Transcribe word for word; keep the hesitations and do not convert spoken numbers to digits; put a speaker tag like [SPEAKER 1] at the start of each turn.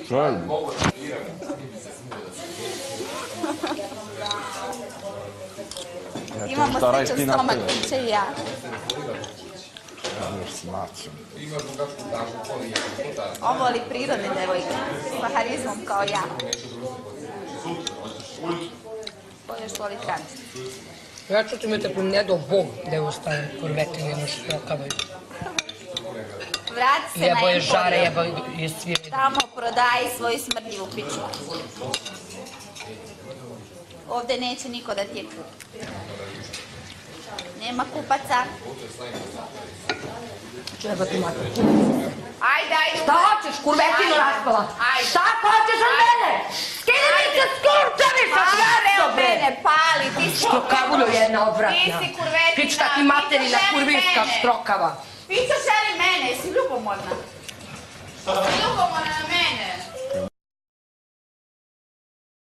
[SPEAKER 1] želim.
[SPEAKER 2] Imamo sličan stomak, Miće i ja. On voli prirodne devojke, sa harizmom kao ja. Ko još voli trans?
[SPEAKER 3] Ja ću ti me te ne do Bog da je ostaje kurvetine ono što okavaju.
[SPEAKER 2] Vrati se na
[SPEAKER 3] Jebo je
[SPEAKER 2] Emporiju.
[SPEAKER 3] žare, jebo je svire.
[SPEAKER 2] Tamo prodaji svoju smrdljivu piču. Ovde neće niko da ti je kupi. Nema kupaca.
[SPEAKER 3] Čeba ti mati.
[SPEAKER 2] Ajde, ajde.
[SPEAKER 3] Šta hoćeš, kurvetinu raspala? Šta hoćeš od mene? Skini mi se skurčevi sa
[SPEAKER 2] sobe! Mene pali, ti si
[SPEAKER 3] štrokavuljo jedna odvratna.
[SPEAKER 2] Ti si kurvetina.
[SPEAKER 3] Pička ti materina, kurvinska štrokava.
[SPEAKER 2] Pića želi mene, jesi ljubomorna? Ljubomorna